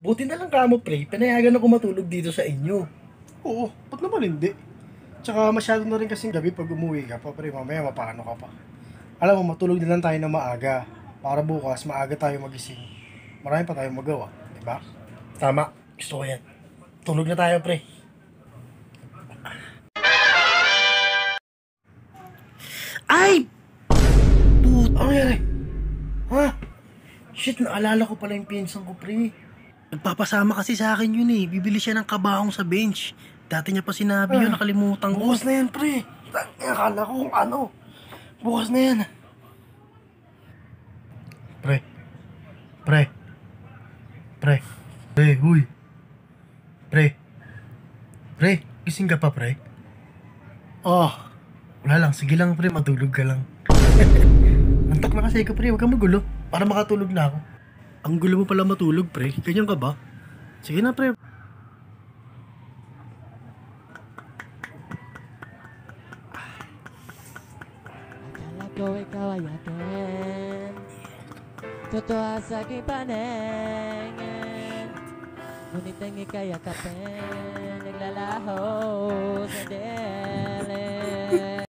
Buti na lang kamo pre, pinayagan ako matulog dito sa inyo. Oo, ba't naman hindi? Tsaka masyado na rin kasing gabi pag umuwi ka pa, pre. Mamaya mapano ka pa. Alam mo, matulog na lang tayo na maaga. Para bukas, maaga tayo magising. Marami pa tayong magawa, di ba? Tama, gusto ko yan. Tulog na tayo pre. Ay! Ano nangyari? Ha? Shit, naalala ko pala yung pinsan ko pre. Nagpapasama kasi sa akin yun eh. Bibili siya ng kabahong sa bench. Dati niya pa sinabi yun, nakalimutan ko. Bukas na yan, pre. Akala ko kung ano. Bukas na yan. Pre. Pre. Pre. Pre, huy. Pre. Pre, gising ka pa pre? Oh, Wala lang, sige lang pre, matulog ka lang. Antak na kasi ko pre, huwag kang magulo. Para makatulog na ako. Ang gulo mo pala matulog pre, ganyan ka ba? Sige na pre. Akala ko ikaw ay akin, totoo sa aking paningin. Ngunit ang ika'y akapin, naglalaho sa dilim.